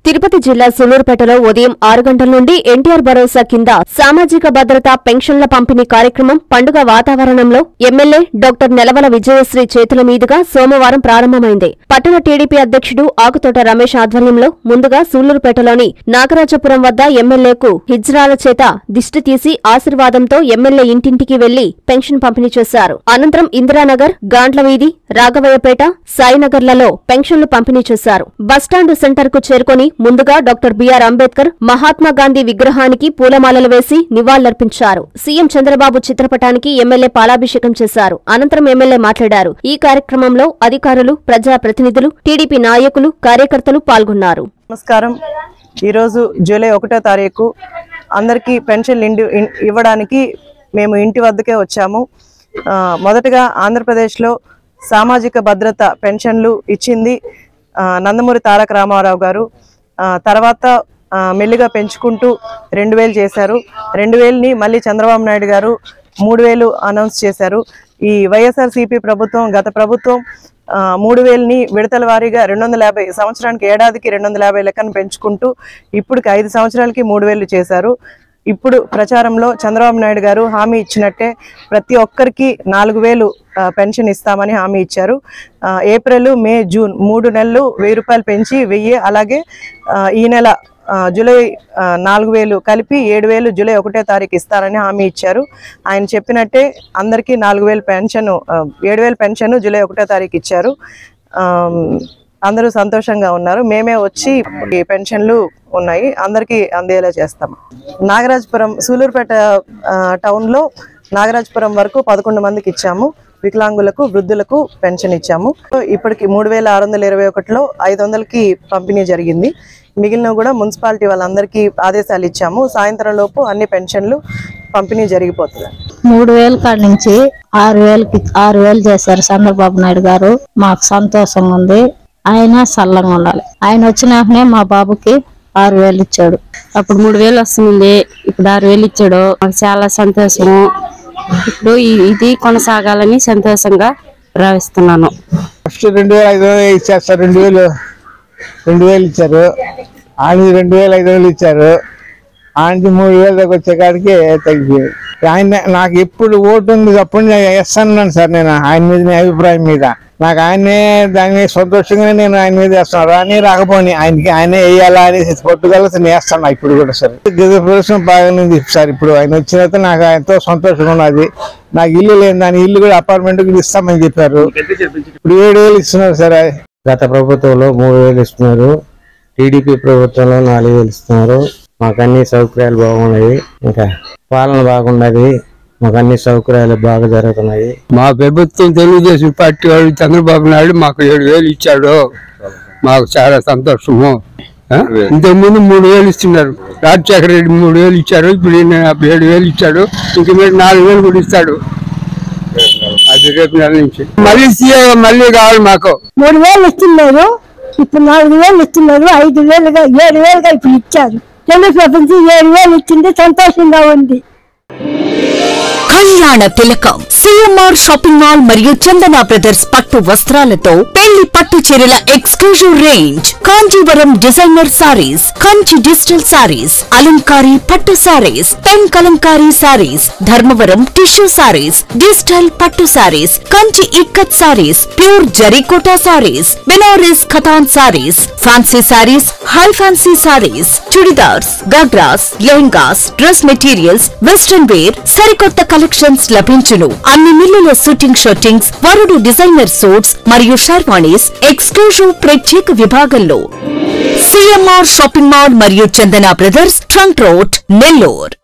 తిరుపతి జిల్లా సూలూరుపేటలో ఉదయం 6 గంటల నుండి ఎన్టీఆర్ భరోసా కింద సామాజిక భద్రత పెన్షన్ల పంపిణీ కార్యక్రమం పండుగ వాతావరణంలో ఎమ్మెల్యే డాక్టర్ నెలవల విజయశ్రీ చేతుల మీదుగా సోమవారం ప్రారంభమైంది. పట్టణ టీడీపీ అధ్యక్షుడు ఆకుతోట రమేష్ ఆధ్వర్యంలో ముందుగా సూలూరుపేటలోని నాగరాజపురం వద్ద ఎమ్మెల్యేకు హిజ్రాల చేత దిష్టి తీసి ఆశీర్వాదంతో ఎమ్మెల్యే ఇంటింటికి వెళ్లి పెన్షన్ పంపిణీ చేశారు. అనంతరం ఇందిరానగర్, గాండ్లవీధి, రాఘవయ్యపేట, సాయినగర్లలో పెన్షన్లు పంపిణీ చేశారు. బస్టాండు సెంటర్ కు చేరుకుని ముందుగా డాక్టర్ బిఆర్ అంబేద్కర్ మహాత్మాగాంధీ విగ్రహానికి పూలమాలలు వేసి నివాళులర్పించారు. సీఎం చంద్రబాబు చిత్రపటానికి ఎమ్మెల్యే పాలాభిషేకం చేశారు. అనంతరం ఎమ్మెల్యే మాట్లాడారు. ఈ కార్యక్రమంలో అధికారులు, ప్రజాప్రతినిధులు, టీడీపీ నాయకులు, కార్యకర్తలు పాల్గొన్నారు. నమస్కారం. ఈరోజు జూలై 1వ తారీఖు అందరికీ పెన్షన్లు ఇవ్వడానికి మేము ఇంటి వద్దకే వచ్చాము. మొదటగా ఆంధ్రప్రదేశ్లో సామాజిక భద్రత పెన్షన్లు ఇచ్చింది నందమూరి తారక రామారావు గారు. తర్వాత మెల్లిగా పెంచుకుంటూ 2000 చేశారు. 2000ని మళ్ళీ చంద్రబాబు నాయుడు గారు 3000 అనౌన్స్ చేశారు. ఈ వైఎస్ఆర్సీపీ ప్రభుత్వం, గత ప్రభుత్వం 3000ని విడతల వారీగా 250, సంవత్సరానికి ఏడాదికి 250 లెక్కను పెంచుకుంటూ ఇప్పటికి 5 సంవత్సరాలకి 3000 చేశారు. ఇప్పుడు ప్రచారంలో చంద్రబాబు నాయుడు గారు హామీ ఇచ్చినట్టే ప్రతి ఒక్కరికి 4000 పెన్షన్ ఇస్తామని హామీ ఇచ్చారు. ఏప్రిల్, మే, జూన్ 3 నెలలు 1000 రూపాయలు పెంచి 1000, అలాగే ఈ నెల జూలై 4000 కలిపి 7000 జూలై 1వ తారీఖు ఇస్తారని హామీ ఇచ్చారు. ఆయన చెప్పినట్టే అందరికీ 4000 పెన్షన్, 7000 పెన్షన్ జూలై 1వ తారీఖు ఇచ్చారు. అందరూ సంతోషంగా ఉన్నారు. మేమే వచ్చి ఈ పెన్షన్లు ఉన్నాయి అందరికీ అందేలా చేస్తాము. నాగరాజపురం, సూలూరుపేట టౌన్లో నాగరాజపురం వరకు 11 మందికి ఇచ్చాము. వికలాంగులకు, వృద్ధులకు పెన్షన్ ఇచ్చాము. ఇప్పటికి 3621లో 500కి పంపిణీ జరిగింది. మిగిలిన కూడా మున్సిపాలిటీ వాళ్ళందరికీ ఆదేశాలు ఇచ్చాము. సాయంత్రం లోపు అన్ని పెన్షన్లు పంపిణీ జరిగిపోతుంది. 3000 కాడ నుంచి 6000 చేశారు చంద్రబాబు నాయుడు గారు. మాకు సంతోషంగా ఉంది. ఆయన చల్లంగా ఉండాలి. ఆయన వచ్చినాకనే మా బాబుకి 6000 ఇచ్చాడు. అప్పుడు 3000 వస్తుంది, ఇప్పుడు 6000 ఇచ్చాడు. మాకు చాలా సంతోషము. ఇప్పుడు ఇది కొనసాగాలని సంతోషంగా భావిస్తున్నాను. ఫస్ట్ 2500 ఇచ్చారు సార్. 2000 ఇచ్చారు. ఆయనకి 2500 ఇచ్చారు. ఆయనకి 3000 దగ్గర వచ్చే కాడికి తగ్గిపోయింది. ఆయన నాకు ఎప్పుడు ఓటు ఉంది అప్పుడు వేస్తాను సార్. నేను ఆయన మీద, అభిప్రాయం మీద నాకు ఆయనే దాని మీద సంతోషంగానే నేను ఆయన మీద వేస్తాను. రాని రాకపోని ఆయనే వేయాలా అనేసి పట్టుదల వేస్తాను ఇప్పుడు కూడా సార్. ప్రదర్శన బాగానే సార్. ఇప్పుడు ఆయన వచ్చిన తర్వాత నాకు ఎంతో సంతోషంగా ఉన్నది. నాకు ఇల్లు లేని దాని ఇల్లు కూడా అపార్ట్మెంట్కి ఇస్తామని చెప్పారు. ఇప్పుడు 7000 ఇస్తున్నారు సార్. గత ప్రభుత్వంలో 3000 ఇస్తున్నారు. టీడీపీ ప్రభుత్వంలో 4000 ఇస్తున్నారు. మాకు అన్ని సౌకర్యాలు బాగున్నాయి. ఇంకా పాలన బాగున్నది. మాకు అన్ని సౌకర్యాలు బాగా జరుగుతున్నాయి. మా ప్రభుత్వం తెలుగుదేశం పార్టీ వాడు చంద్రబాబు నాయుడు మాకు 7000 ఇచ్చాడు. మాకు చాలా సంతోషము. ఇంతకుముందు 3000 ఇస్తున్నారు. రాజశేఖర రెడ్డి 3000 ఇచ్చారు. ఇప్పుడు 7000 ఇచ్చాడు. ఇంక మీరు 4000 కూడా ఇస్తాడు. అది రేపు నెల నుంచి మళ్ళీ సీఎం మళ్ళీ కావాలి. మాకు 3000 ఇస్తున్నారు. ఇప్పుడు 4000 ఇస్తున్నారు. 5000గా 7000గా ఇప్పుడు ఇచ్చారు. తెలుగు ప్రపంచం 7000 ఇచ్చింది. సంతోషంగా ఉంది. కళ్యాణ తిలకం సిఎంఆర్ షాపింగ్ మాల్ మరియు చందన బ్రదర్స్ పట్టు వస్త్రాలతో పెళ్లి పట్టు చీరల exclusive range, Kanjeevaram designer saris, Kanchi digital saris, అలంకారీ పట్టు saris, pen Kalamkari saris, Dharmavaram tissue saris, digital పట్టు సారీస్, కంచి ఇక్కత్ సారీస్, ప్యూర్ జరీకోటా సారీస్, బెనారస్ ఖతాన్ saris, fancy saris, high fancy saris, churidars, ghagras, lehengas, dress materials, western wear, సరికొత్త కలెక్షన్స్ లభించును. అన్ని మిల్లుల షూటింగ్ షర్టింగ్స్, వరుడు డిజైనర్ సూట్స్ మరియు షర్వాణీస్ ఎక్స్క్లూజివ్ ప్రత్యేక విభాగంలో. సిఎంఆర్ షాపింగ్ మాల్ మరియు Chandana brothers, trunk road, Nellore.